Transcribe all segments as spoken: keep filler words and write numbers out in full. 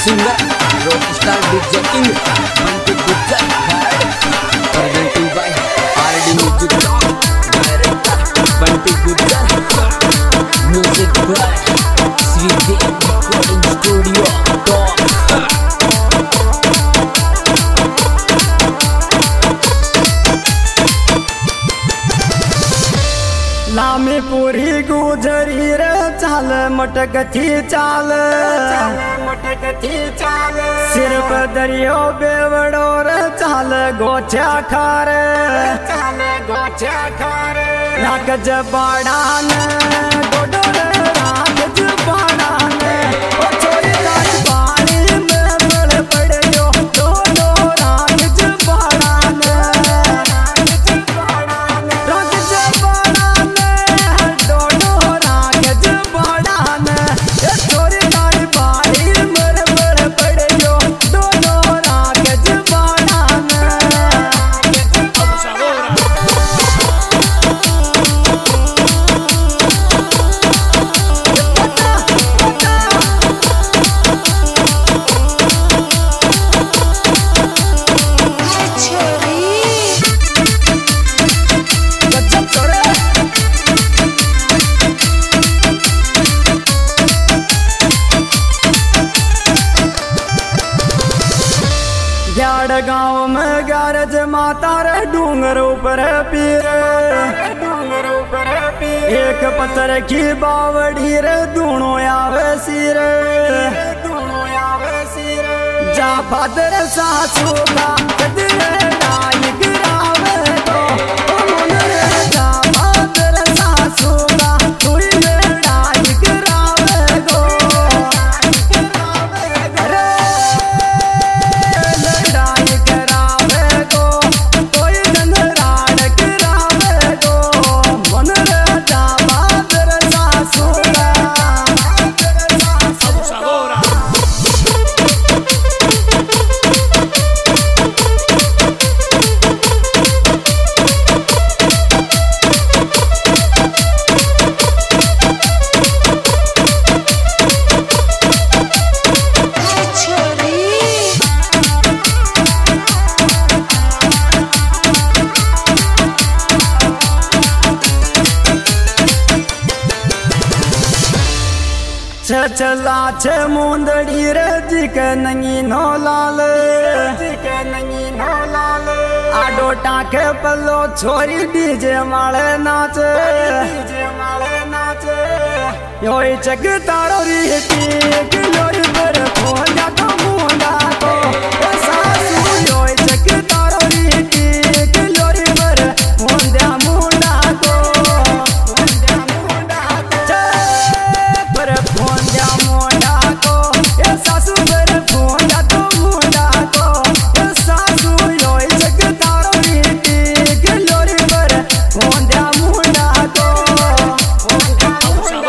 singer rockstar DJ king Bunty Gujjar presenting by R D music director Bunty Gujjar music by Shridev recording studio लामी पूरी गुजरी रे चाल मटकती चाल मटकती चाल सिर पर दरियो बेवड़ो रे चाल गोचा खार चाल गोचा खार नाक जबाड़ान डोडो रे राग जबाड़ान ओ छोरी राज बाड़ी में बड़ पड़ियो डोडो राग जबाड़ान राग जबाड़ान गाँव में गारज माता रे डूंगर ऊपर पीर डूंगर ऊपर पीर एक पत्थर की बावड़ी रे दूनो आवे सिर दूनो आवे सिर जा भादर सासू का कदरे डाई गिरावे तो मन रे जा भादर सासू का कोई डाई गिरावे गो चला छे मुंदड़ी रे जिके नंगी नो लाल जिके नंगी नो लाल आडो टाके पल्लो छोरी डीजे माले नाचे डीजे माले नाचे योई चक तारो रीती किलोरी पर खोया तो मुंडा को सासू योई चक तारो रीती किलोरी पर मुंडा मुंडा को मुंडा मुंडा को पर फोंजा मुंडा को ये सासू पर फोंजा तो मुंडा को ये सासू योई चक तारो रीती किलोरी पर फोंजा मुंडा को मुंडा मुंडा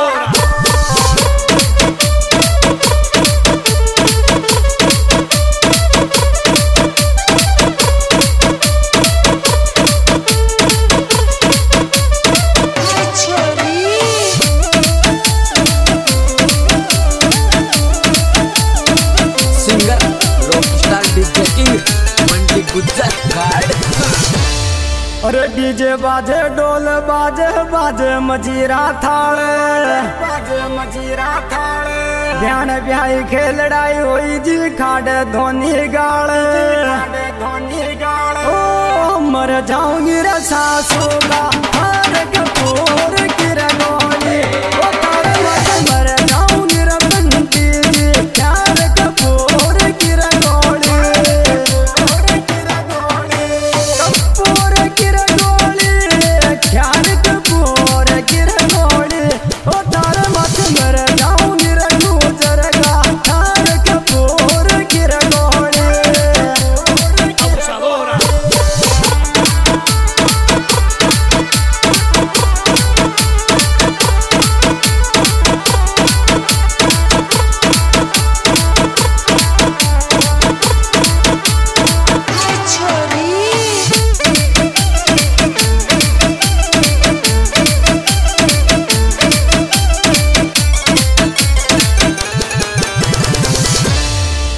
अरे डीजे बाजे डोल बाजे बाजे मजीरा थाल बाजे मजीरा थाल ध्यान ब्याई खेलड़ाई हुई जी खाड़े धोनी गाल धोनी गाल ओ मर जाऊंगी रे सासू का हर कपूर की रंगोली ओ तारे मर जाऊंगी रे बंटी जी प्यार कपूर की रंगोली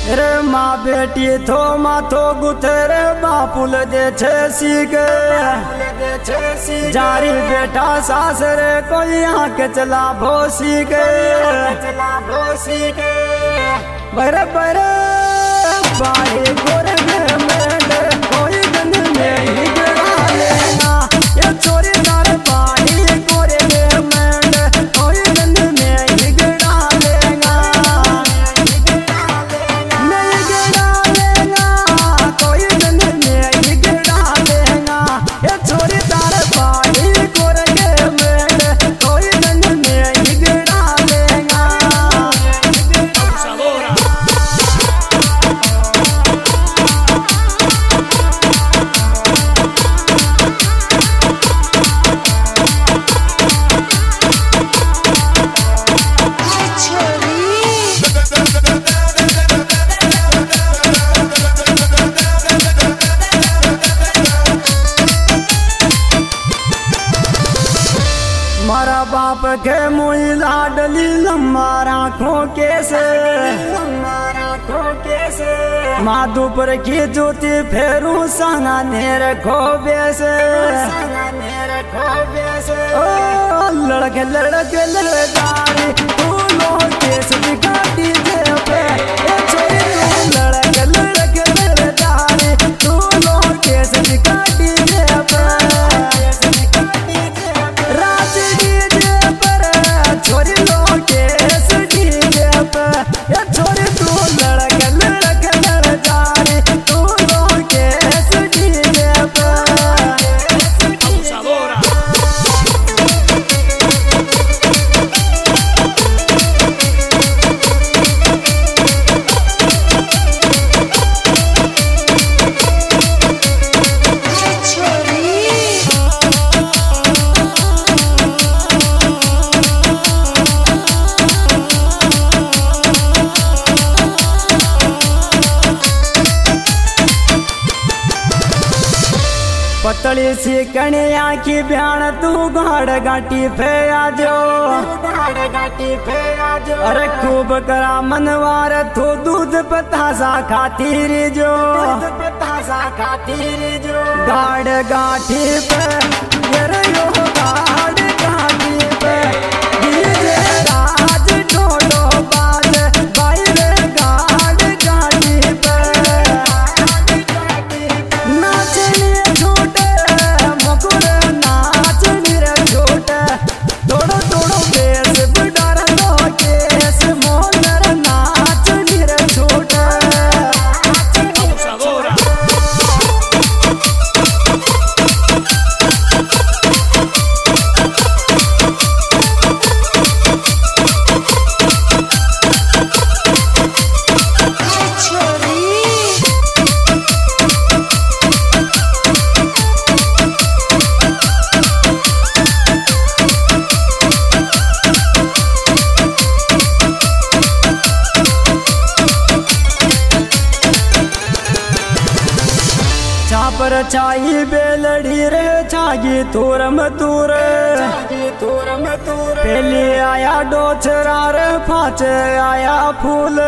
रे माँ बेटी थो माथो गुथर बापुल दे छे सीग जारी बेटा सासर कोई आँख चला भोसी गे बर बर बाहे गोरे में मेंढर कोई गंद में ही गिरा लेना ये चोरी दार बाहे गोरे में मेंढर कोई गंद में ही गिरा लेगा नहीं गिरा लेगा कोई गंद में ही गिरा लेगा ये चोरी दार बाहे गोरे में मेंढर कोई गंद में ही गिरा लेगा मारा बाप के मुई लाडली लम्बा राखों कैसे माधुपुर की ज्योति फेरू संगा नेर खोबेसे ओ लड़के लड़के लड़दारी फूलों केस दिखाती जेबे ए छोरी तू लड़के लड़के लड़दारी फूलों केस दिखाती जेबे छोरी लोग केस डीजे पे ये छोरी तू लड़क लड़क लड़ जा रे तू लोग केस डीजे पे पतली सी कणिया की ब्याण तू गाड़ गाटी फे आजो अरे खूब करा मनवार तू दूध पतासा खातिर जो गाड़ गाठी पे ये यो गाड़ गाठी पे डीजे राज ढोलो बाज बाइरे गाड़ गाठी पे नाचने नाच मेरा छोटा थोड़ो थोड़ो बेस बुढ़ारा लो केस मोनर नाच मेरा छोटा पर चाई बेलड़ी रे छागी तूरम तूर पहले आया डोचरा रे फाचे आया फूल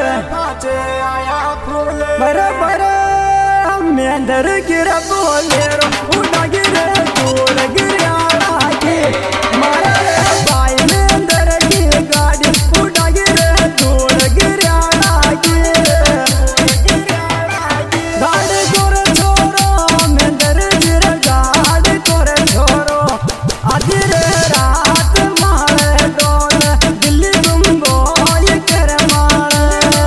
बर बर मेंदर गिर बोले रो उड़ा गिरे तोड़ गिरा के मारा रे भाई मेंदर की गाड़ी उड़ा गिरे तोड़ गिरा के गाड़ी गोर छोरो मेंदर गिर गाड़ी गोर छोरो आधी रे रात मारे डोल दिल्ली तुम गोय कर मारे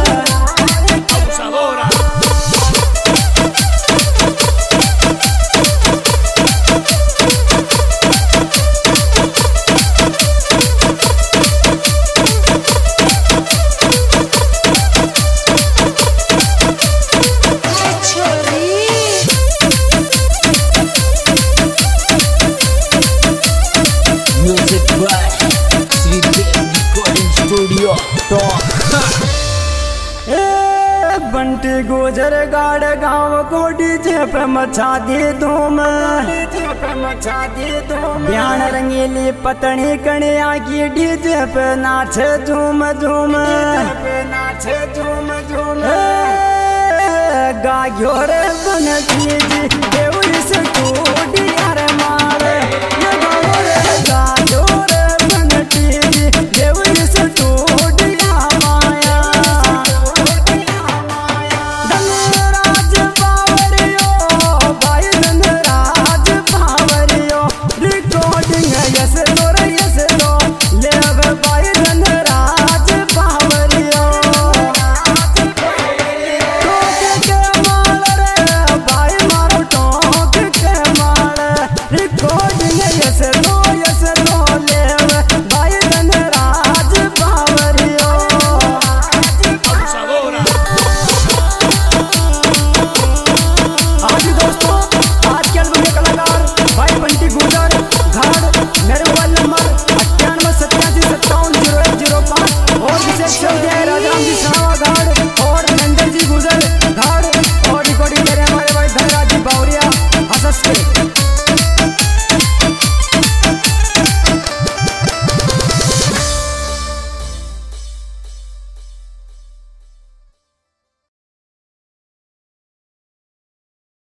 बंटी गुजर गाड़ गाँव को डीजे पे मचा दी धूम ब्यान रंगीली पतनी कणिया की डीजे पे नाचे झूम झूम नाचे झूम झूम लाग्यो रे बनती जी देव इस टूटिया रे मारे ये गाओ रे गाओ रे बनती जी देव इस टूटिया माया धनराज पावरियो भाई धनराज पावरियो रिकॉर्डिंग यस रो रे यस रो लेव भाई धनराज पावरियो रिकॉर्डिंग यस रो यस रो लेव भाई धनराज पावरियो आज दोस्तों आज के एल्बम के कलाकार भाई बंटी गुर्जर घाट मेरे मोबाइल नंबर अट्ठानवे सत्तासी सत्तावन जीरो एक जीरो पाँच और विशेष राजा राम जी सनावा घाट